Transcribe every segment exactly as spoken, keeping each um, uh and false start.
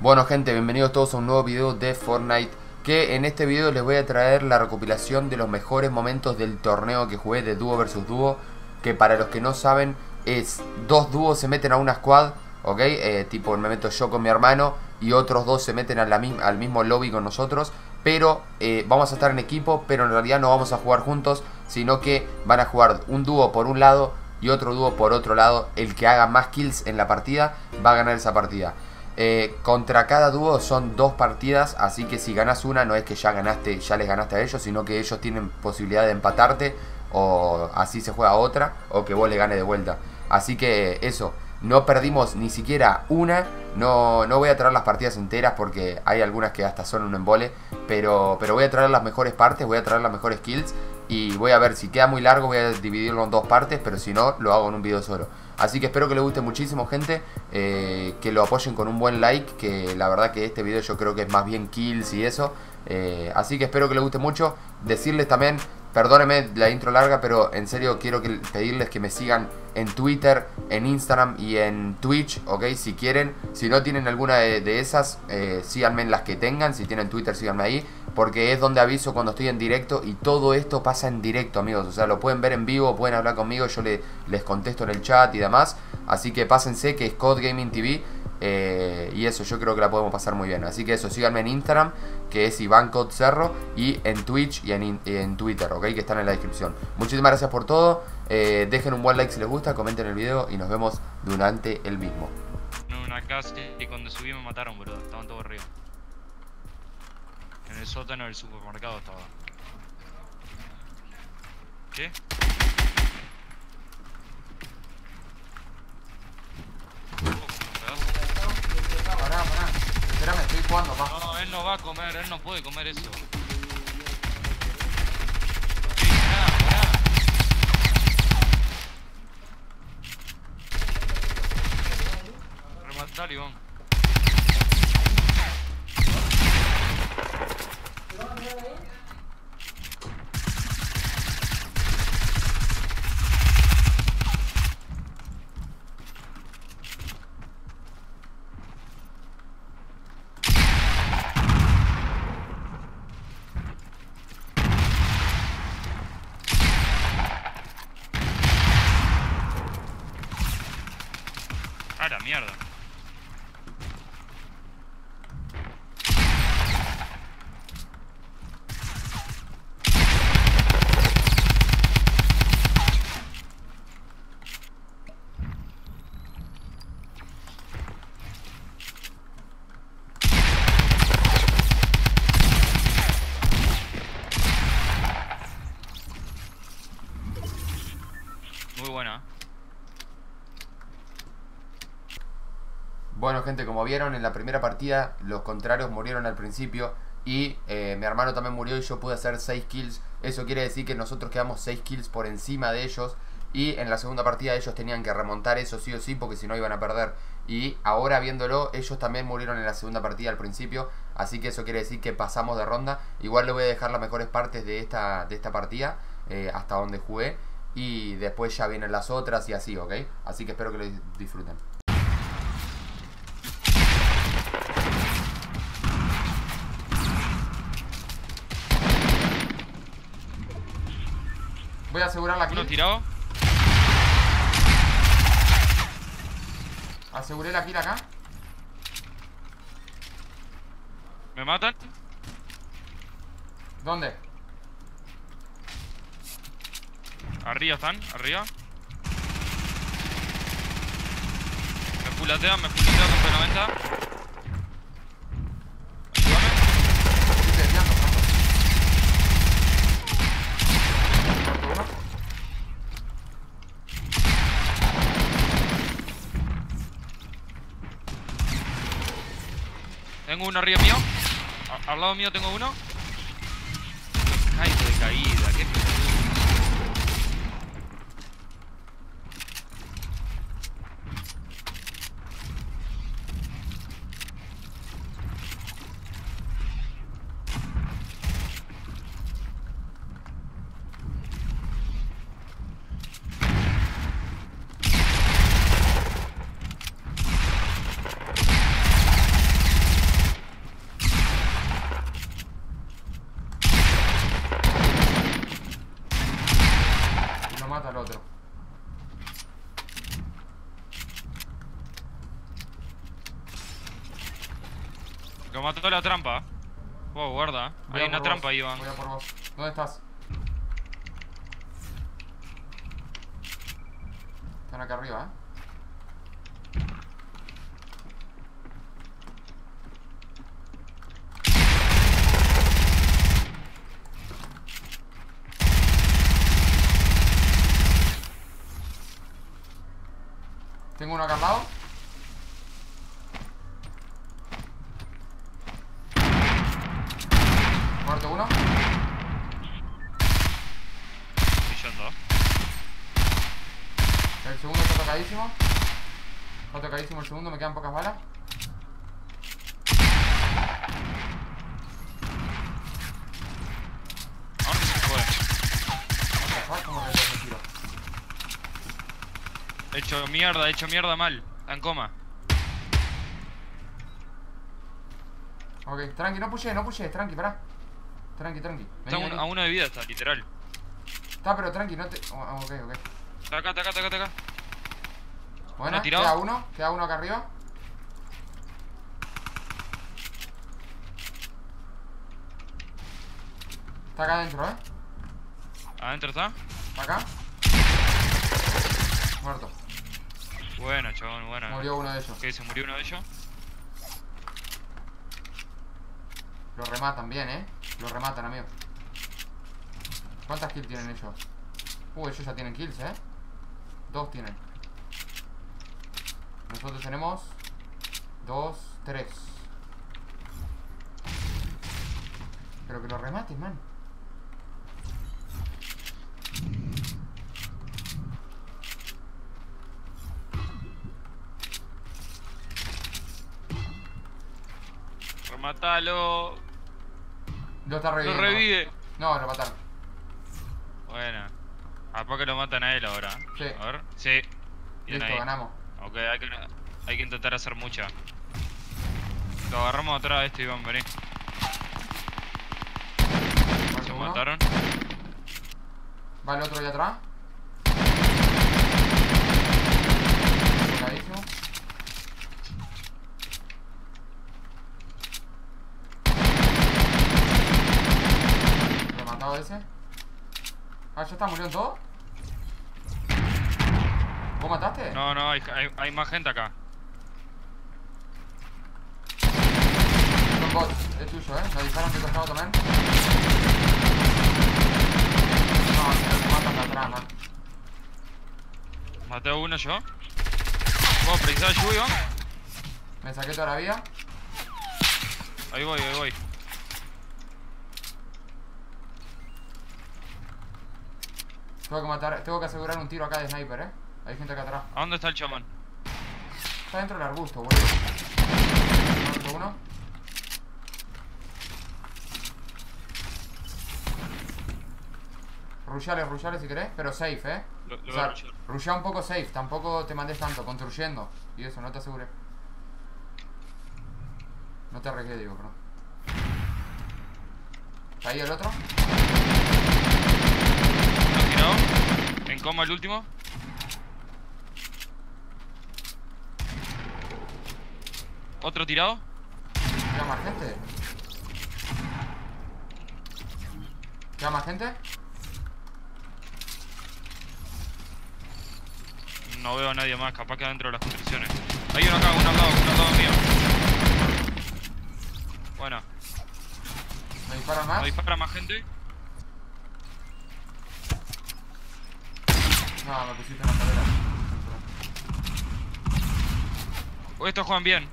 Bueno gente, bienvenidos todos a un nuevo video de Fortnite. Que en este video les voy a traer la recopilación de los mejores momentos del torneo que jugué de dúo versus dúo. Que para los que no saben es dos dúos se meten a una squad, ok, eh, tipo me meto yo con mi hermano y otros dos se meten a la misma, al mismo lobby con nosotros. Pero eh, vamos a estar en equipo, pero en realidad no vamos a jugar juntos, sino que van a jugar un dúo por un lado y otro dúo por otro lado. El que haga más kills en la partida va a ganar esa partida. Eh, contra cada dúo son dos partidas, así que si ganas una no es que ya ganaste, ya les ganaste a ellos, sino que ellos tienen posibilidad de empatarte, o así se juega otra, o que vos le ganes de vuelta. Así que eso, no perdimos ni siquiera una. No, no voy a traer las partidas enteras porque hay algunas que hasta son un embole, pero, pero voy a traer las mejores partes, voy a traer las mejores kills. Y voy a ver, si queda muy largo voy a dividirlo en dos partes, pero si no, lo hago en un video solo. Así que espero que les guste muchísimo, gente, eh, que lo apoyen con un buen like, que la verdad que este video yo creo que es más bien kills y eso. eh, Así que espero que les guste mucho. Decirles también, perdónenme la intro larga, pero en serio quiero que, pedirles que me sigan en Twitter, en Instagram y en Twitch, ok, si quieren. Si no tienen alguna de, de esas, eh, síganme en las que tengan. Si tienen Twitter, síganme ahí, porque es donde aviso cuando estoy en directo. Y todo esto pasa en directo, amigos. O sea, lo pueden ver en vivo, pueden hablar conmigo, yo le, les contesto en el chat y demás. Así que pásense, que es Code Gaming T V. Eh, y eso, yo creo que la podemos pasar muy bien. Así que eso, síganme en Instagram, que es Iván Code Cerro, y en Twitch y en, en Twitter, ok, que están en la descripción. Muchísimas gracias por todo. eh, Dejen un buen like si les gusta, comenten el video y nos vemos durante el mismo. En una casa y cuando subí me mataron, bro. Estaban todos arriba. En el sótano del supermercado estaba. ¿Qué? Pará, pará. Espérame, estoy jugando, pa. No, él no va a comer, él no puede comer eso. Rematar, Iván. A la mierda. Muy buena. Bueno, gente, como vieron en la primera partida, los contrarios murieron al principio. Y eh, mi hermano también murió y yo pude hacer seis kills. Eso quiere decir que nosotros quedamos seis kills por encima de ellos. Y en la segunda partida ellos tenían que remontar eso sí o sí, porque si no iban a perder. Y ahora viéndolo, ellos también murieron en la segunda partida al principio. Así que eso quiere decir que pasamos de ronda. Igual le voy a dejar las mejores partes de esta, de esta partida, eh, hasta donde jugué. Y después ya vienen las otras y así, ¿ok? Así que espero que lo disfruten. Voy a asegurar la kill. Uno tirado. Aseguré la kill acá. ¿Me matan? ¿Dónde? Arriba están, arriba. Me pulatean, me pulatean con P noventa. Ayúdame. Estoy desviando, pronto. Uno. Tengo uno arriba mío. A- al lado mío tengo uno. Caigo de caída, qué pedo. Lo mató la trampa. Wow, guarda. Voy Hay a una por trampa vos, ahí, Iván. Voy a por vos. ¿Dónde estás? Están acá arriba, eh. Tengo uno acá al lado. Muerto uno. Estoy yendo. El segundo está tocadísimo. Está tocadísimo el segundo, me quedan pocas balas. ¿A dónde se fue? ¿Sabes cómo que te tiro? Hecho mierda, hecho mierda mal. Está en coma. Ok, tranqui, no pushes, no pushes, tranqui, pará. Tranqui, tranqui. Está Vení, un- vení. a uno de vida, está, literal. Está, pero tranqui, no te... oh, ok, ok. Está acá, está acá, está acá, está acá. Bueno, ¿Uno tirado? queda uno, queda uno acá arriba. Está acá adentro, eh. Adentro está. Acá. Muerto. Bueno, chabón, bueno. Murió uno de ellos. ¿Qué? ¿Se murió uno de ellos? Lo rematan bien, eh. Lo rematan, amigo. ¿Cuántas kills tienen ellos? Uh, ellos ya tienen kills, eh. Dos tienen. Nosotros tenemos dos, tres. Pero que lo rematen, man. Rematalo. Lo está Lo reviviendo. revive. No, lo mataron. Bueno. ¿A poco lo matan a él ahora? Sí. A ver. Sí. Bien Listo, ahí. ganamos. Ok, hay que, hay que intentar hacer mucha. Lo agarramos atrás de este, Iván, vení. Muerto Se uno. mataron. Va el otro allá atrás. Tocadísimo. Rematado ese. Ah, ¿ya está? ¿Murieron todos? ¿Vos mataste? No, no, hay, hay, hay más gente acá. Son bots, es tuyo, eh. Nos disparan de costado también. No, se nos matan de atrás, man. Maté a uno yo. ¿Vos precisás ayuda, Iván? Me saqué toda la vida. Ahí voy, ahí voy. Tengo que matar, tengo que asegurar un tiro acá de sniper, eh. Hay gente acá atrás. ¿A dónde está el chamán? Está dentro del arbusto, boludo. Muerto uno. Rushale, rushale si querés, pero safe, eh. Lo, lo O sea, voy a rushar. rushea un poco safe, tampoco te mandes tanto, construyendo. Y eso, no te asegures. No te arriesgues, digo, perdón. ¿Está ahí el otro? Uno tirado. En coma el último. Otro tirado. ¿Queda más gente? ¿Queda más gente? No veo a nadie más, capaz que adentro de las construcciones. Hay uno acá, uno al lado, uno al lado mío. Bueno, ¿Me disparan ¿no más? dispara más gente? No, me pusiste en la cadera. O estos juegan bien.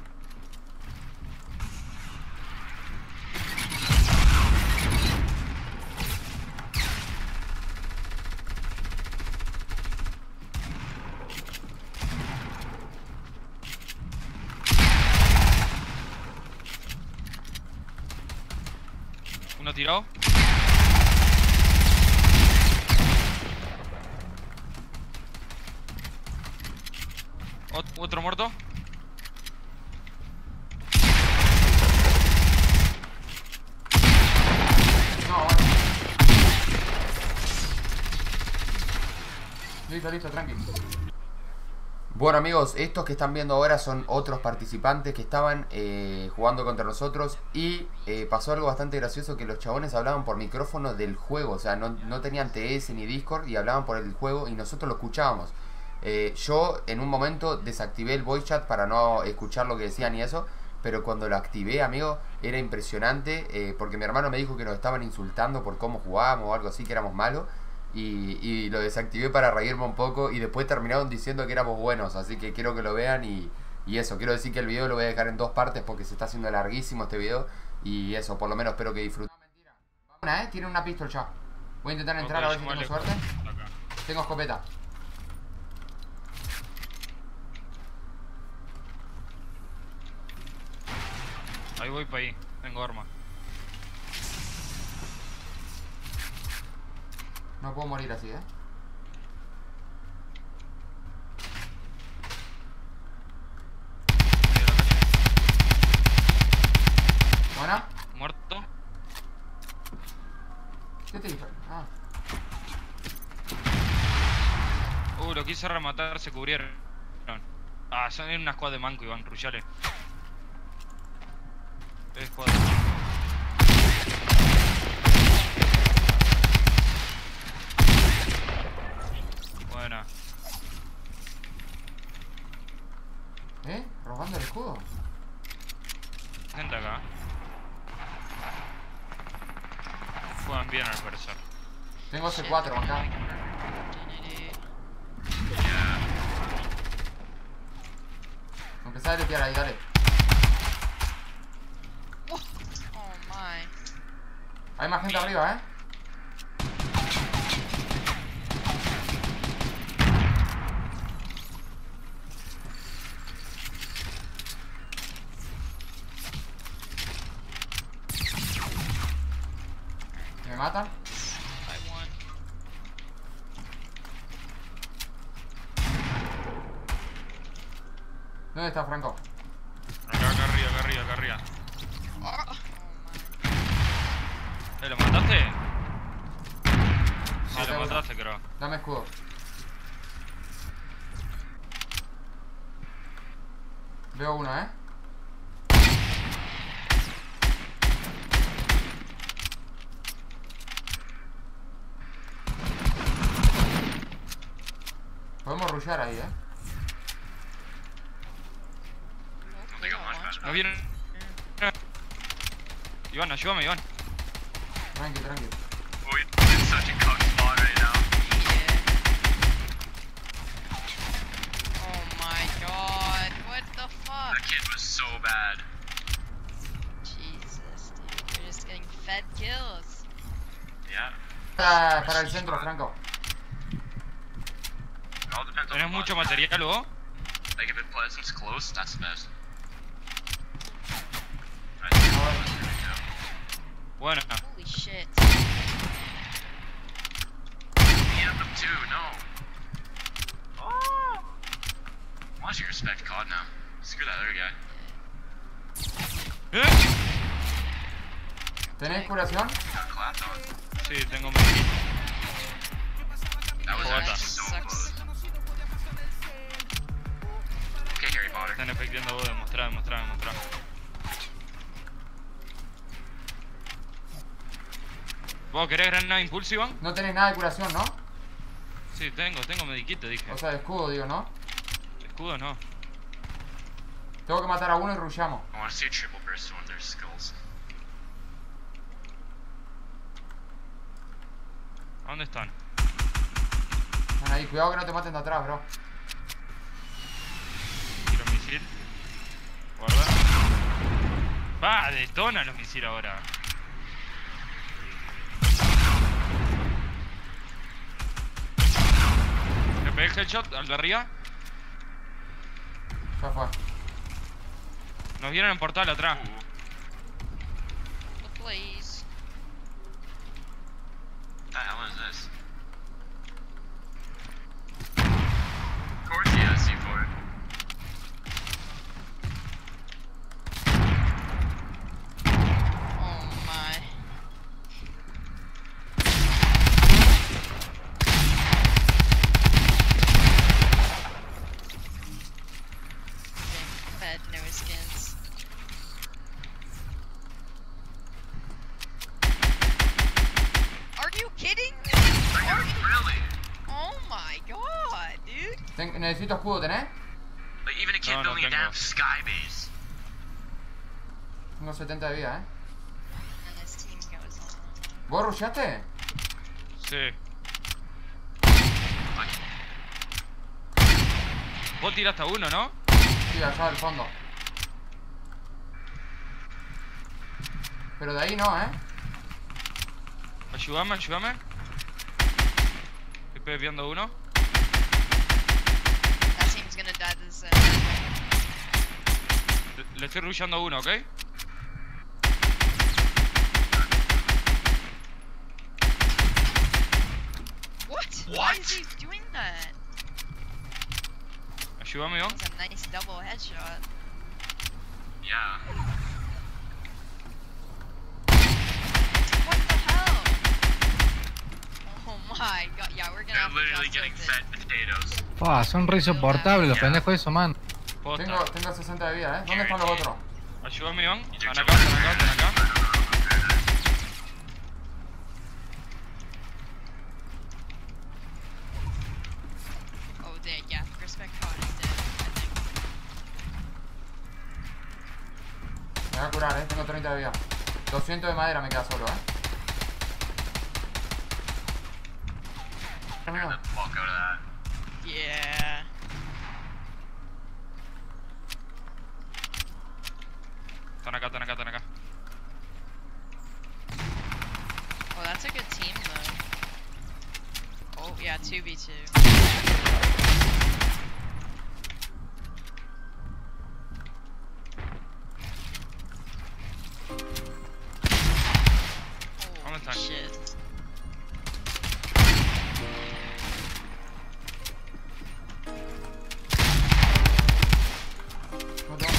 Uno tirado. Ot- Otro muerto. No, bueno. Listo, listo, tranqui. Bueno amigos, estos que están viendo ahora son otros participantes que estaban eh, jugando contra nosotros. Y eh, pasó algo bastante gracioso, que los chabones hablaban por micrófono del juego. O sea, no, no tenían T S ni Discord y hablaban por el juego y nosotros lo escuchábamos. eh, Yo en un momento desactivé el voice chat para no escuchar lo que decían y eso. Pero cuando lo activé, amigo, era impresionante, eh, porque mi hermano me dijo que nos estaban insultando por cómo jugábamos o algo así, que éramos malos. Y, y lo desactivé para reírme un poco. Y después terminaron diciendo que éramos buenos. Así que quiero que lo vean. Y, y eso, quiero decir que el video lo voy a dejar en dos partes porque se está haciendo larguísimo este video. Y eso, por lo menos espero que disfruten. No, mentira. Una, eh, tiene una pistola ya. Voy a intentar entrar, okay, a ver si tengo suerte. Acá. Tengo escopeta. Ahí voy para ahí, tengo arma. No puedo morir así, eh. Buena. Muerto. ¿Qué te dijo? Ah. Uh, lo quise rematar, se cubrieron. Ah, son en una squad de manco, Iván, rushale. Es squad de manco. Buena. ¿Eh? ¿Robando el escudo? Gente acá. Juegan bien al parecer. Tengo C cuatro acá. Empezá a deletear ahí, dale. Oh my. Hay más gente arriba, eh. ¿Me matan? I won. ¿Dónde está Franco? Acá, acá arriba, acá arriba, acá arriba. Oh my. ¿Eh, lo mataste? Sí, Maté lo uno. mataste, creo. Dame escudo. Veo uno, eh. Podemos rushear ahí, eh. ¿No vienen? Iván, ayúdame, Iván. Tranqui, tranqui. We're in such a cock spot right now. Yeah. Oh my god. What the fuck? That kid was so bad. Jesus, dude. You're just getting fed kills. Yeah. Para, para el centro, Franco. It all depends on ¿Tenés the mucho boss. material, vos? Like if it Pleasant's close, that's the best. A ver. Bueno. Holy shit. We have them too, no. Oh! Why don't you respect C O D now? Screw that other guy. ¿Eh? ¿Tenés curación? Got clapped on. Sí, tengo medikit. That was What actually the- so Sucks. close. Okay, Harry Potter. Están efectuando vos, demostrá, demostrá, demostrá. ¿Vos querés granada impulso, Iván? No tenés nada de curación, ¿no? Sí, tengo, tengo medikit, te dije. O sea, de escudo, digo, ¿no? Escudo no. Tengo que matar a uno y rushamos. I want to see a triple burst on their skulls. ¿A dónde están? Bueno, ahí, cuidado que no te maten de atrás, bro. Tiro misil. Guarda. Va, detona los misiles ahora. ¿Me pegué el headshot al de arriba? Ya fue. Nos vienen en portal atrás. Oh, please. What the hell is this? Of course he has C four. Oh my. skins. Are you kidding me? Are you... Really? Oh my god, dude. Ten- necesito escudo, ¿tenés? Like even a kid No, no building a tengo. damn sky base. Tengo setenta de vida, ¿eh? And this team goes on. ¿Vos rusheaste? Sí. Vos tiraste a uno, ¿no? Sí, allá al fondo. Pero de ahí no, ¿eh? Ayúdame, ayúdame. Estoy viendo uno. That team's gonna die this. Uh, Le, le estoy rushando a uno, ¿ok? what? Why What? is he doing that? Ayúdame, Iván. That's a nice double headshot. Yeah. What the hell? Oh my god, yeah, we're gonna They're have to literally just getting with fed it. potatoes. Fua, son re insoportables los Ya. pendejos esos, man. Posta. Tengo, tengo sesenta de vida, ¿eh? ¿Dónde están los otros? Ayúdame, Iván. Están acá, están acá, están acá. Oh, dead, yeah, respect card is dead, I think. Me voy a curar, ¿eh? Tengo treinta de vida. doscientos de madera me queda solo, ¿eh? Clear the fuck out of that. Yeah. Están acá, están acá, están acá. Oh, that's a good team though. Oh yeah, two v two. ¿Dónde están? Shit. No tengo-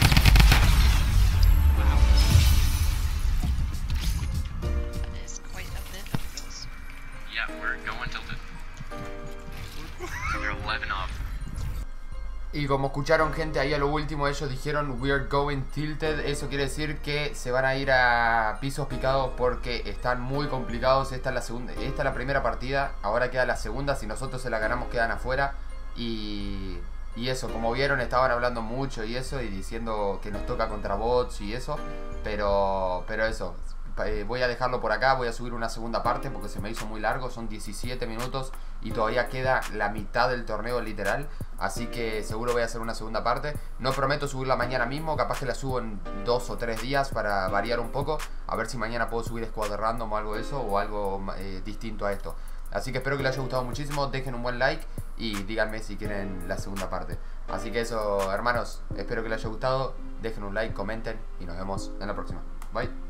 That is quite a bit of kills. Yeah, we're going tilted. They're eleven off. Y como escucharon, gente, ahí a lo último ellos dijeron "We are going tilted". Eso quiere decir que se van a ir a pisos picados porque están muy complicados. Esta es la segunda, esta es la primera partida. Ahora queda la segunda. Si nosotros se la ganamos quedan afuera. Y, y eso, como vieron, estaban hablando mucho y eso, y diciendo que nos toca contra bots y eso. Pero, pero eso, eh, voy a dejarlo por acá. Voy a subir una segunda parte porque se me hizo muy largo. Son diecisiete minutos y todavía queda la mitad del torneo literal. Así que seguro voy a hacer una segunda parte. No prometo subirla mañana mismo, capaz que la subo en dos o tres días para variar un poco. A ver si mañana puedo subir squad random o algo de eso, o algo eh, distinto a esto. Así que espero que les haya gustado muchísimo. Dejen un buen like y díganme si quieren la segunda parte. Así que eso, hermanos, espero que les haya gustado. Dejen un like, comenten y nos vemos en la próxima. Bye.